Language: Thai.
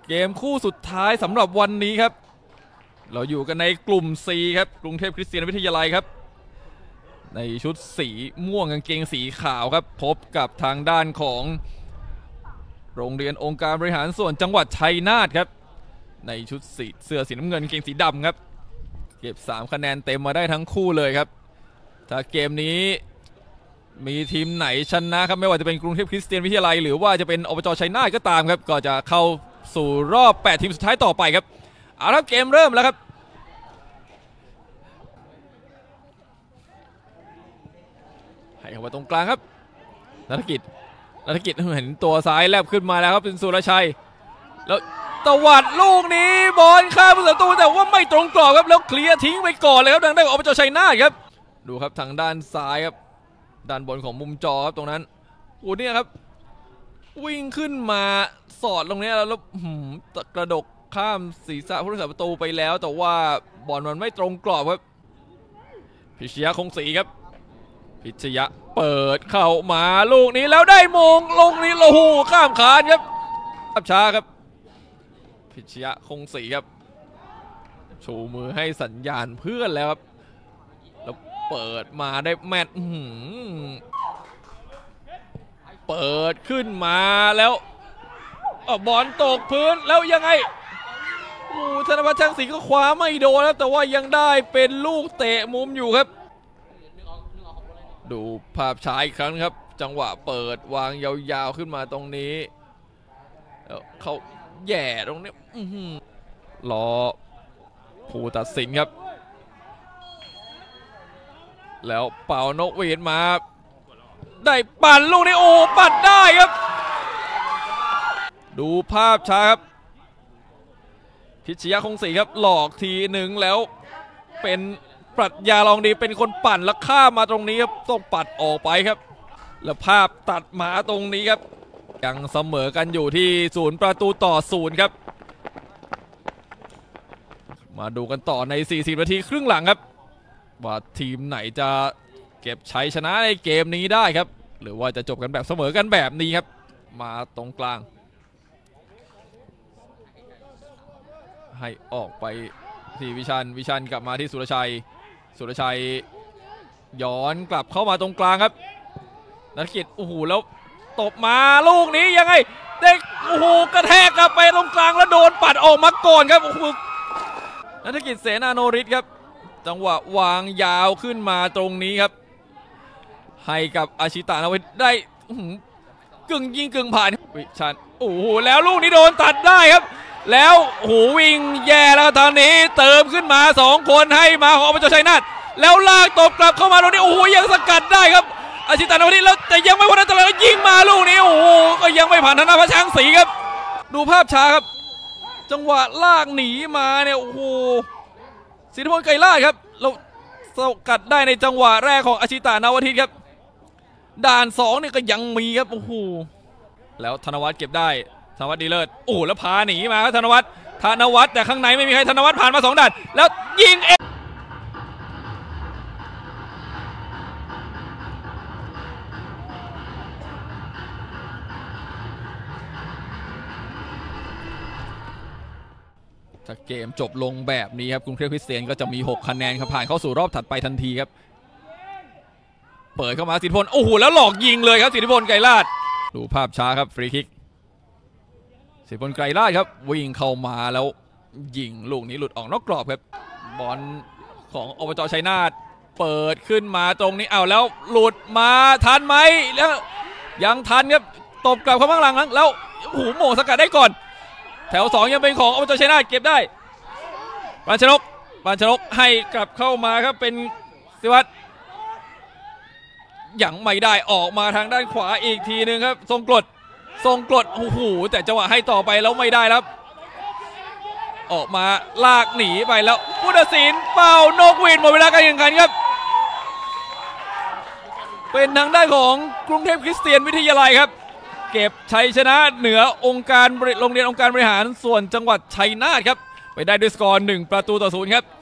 เกมคู่สุดท้ายสำหรับวันนี้ครับเราอยู่กันในกลุ่ม C ครับกรุงเทพคริสเตียนวิทยาลัยครับในชุดสีม่วงกางเกงสีขาวครับพบกับทางด้านของโรงเรียนองค์การบริหารส่วนจังหวัดชัยนาทครับในชุดสีเสื้อสีน้ำเงินกางเกงสีดำครับเก็บ3คะแนนเต็มมาได้ทั้งคู่เลยครับถ้าเกมนี้มีทีมไหนชนะครับไม่ว่าจะเป็นกรุงเทพคริสเตียนวิทยาลัยหรือว่าจะเป็นอบจชัยนาทก็ตามครับก็จะเข้าสู่รอบ8ทีมสุดท้ายต่อไปครับเอาละเกมเริ่มแล้วครับให้เข้ามาตรงกลางครับนัฐกิจเห็นตัวซ้ายแลบขึ้นมาแล้วครับเป็นสุรชัยแล้วตวัดลูกนี้บอลข้ามประตูแต่ว่าไม่ตรงกรอบครับแล้วเคลียร์ทิ้งไปก่อนเลยครับทางด้านของอบจชัยนาทครับดูครับทางด้านซ้ายครับด้านบนของมุมจอครับตรงนั้นโอ้เนี่ยครับวิ่งขึ้นมาสอดตรงนี้แล้วกระดกข้ามศีรษะผู้รักษาประตูไปแล้วแต่ว่าบอลมันไม่ตรงกรอบครับพิชยะคงศรีครับพิชยะเปิดเข้ามาลูกนี้แล้วได้มงลูกนี้โอ้โหข้ามคานครับอับช้าครับพิชยะคงศรีครับชูมือให้สัญญาณเพื่อนแล้วครับแล้วเปิดมาได้แมตช์เปิดขึ้นมาแล้วบอลตกพื้นแล้วยังไงธนวัฒน์ช่างศรีก็คว้าไม่โดนแล้วแต่ว่ายังได้เป็นลูกเตะมุมอยู่ครับดูภาพช้าอีกครั้งครับจังหวะเปิดวางยาวๆขึ้นมาตรงนี้แล้วเขาแย่ตรงนี้รอผู้ตัดสินครับแล้วเป่านกหวีดมาได้ปั่นลูกนี้โอ้ปั่นได้ครับดูภาพช้าครับพิชยะคงศรีครับหลอกทีหนึ่งแล้วเป็นปรัชญาลองดีเป็นคนปั่นแล้วข้ามมาตรงนี้ครับต้องปัดออกไปครับแล้วภาพตัดมาตรงนี้ครับยังเสมอกันอยู่ที่0-0ครับมาดูกันต่อใน40นาทีครึ่งหลังครับว่าทีมไหนจะเก็บชัยชนะในเกมนี้ได้ครับหรือว่าจะจบกันแบบเสมอกันแบบนี้ครับมาตรงกลางให้ออกไปที่วิชันกลับมาที่สุรชัยย้อนกลับเข้ามาตรงกลางครับนัฐกิจโอ้โหแล้วตบมาลูกนี้ยังไงได้โอ้โหกระแทกกลับไปตรงกลางแล้วโดนปัดออกมาก่อนครับโอ้โหนัฐกิจเสนาโนฤทธิ์ครับจังหวะวางยาวขึ้นมาตรงนี้ครับให้กับอาชิตะนวิทย์ได้กึ่งยิงกึ่งผ่านวิชันโอ้โหแล้วลูกนี้โดนตัดได้ครับแล้วโอ้โหวิ่งแย่แล้วตอนนี้เติมขึ้นมา2คนให้มาของอบจชัยนาทแล้วลากตบกลับเข้ามาตรงนี้โอ้โหยังสกัดได้ครับอาชิตะนวิทย์แล้วแต่ยังไม่พ้นอันตรายแล้วยิงมาลูกนี้โอ้โหก็ยังไม่ผ่านธนวัฒน์ช่างศรีครับดูภาพช้าครับจังหวะลากหนีมาเนี่ยโอ้โหสิทธิพลไกรลาภครับเราสกัดได้ในจังหวะแรกของอาชิตะนวทิตครับด่าน2เนี่ยก็ยังมีครับโอ้โหแล้วธนวัฒน์เก็บได้ธนวัฒน์ดีเลิศโอ้แล้วพาหนีมาครับธนวัฒน์แต่ข้างในไม่มีใครธนวัฒน์ผ่านมา2ด่านแล้วยิงถ้าเกมจบลงแบบนี้ครับกรุงเทพคริสเตียนก็จะมี6คะแนนครับผ่านเข้าสู่รอบถัดไปทันทีครับเปิดเข้ามาสิทธิพลโอ้โหแล้วหลอกยิงเลยครับสิทธิพลไกรลาภดูภาพช้าครับฟรีคิกสิทธิพลไกรลาภครับวิ่งเข้ามาแล้วยิงลูกนี้หลุดออกนอกกรอบครับบอลของอบจชัยนาทเปิดขึ้นมาตรงนี้เอาแล้วหลุดมาทันไหมแล้วยังทันครับตบกลับเข้าข้างหลังแล้วโอ้โหโหม่งสกัดได้ก่อนแถว2ยังเป็นของอบจชัยนาทเก็บได้ปานชนกให้กลับเข้ามาครับเป็นศิวัตรยังไม่ได้ออกมาทางด้านขวาอีกทีนึงครับทรงกรดโอ้โหแต่จังหวะให้ต่อไปแล้วไม่ได้ครับออกมาลากหนีไปแล้วผู้ตัดสินเป่านกหวีดหมดเวลาการแข่งขันครับเป็นทางด้านของกรุงเทพคริสเตียนวิทยาลัยครับเก็บชัยชนะเหนือองค์การโรงเรียนองค์การบริหารส่วนจังหวัดชัยนาทครับไปได้ด้วยสกอร์1-0ครับ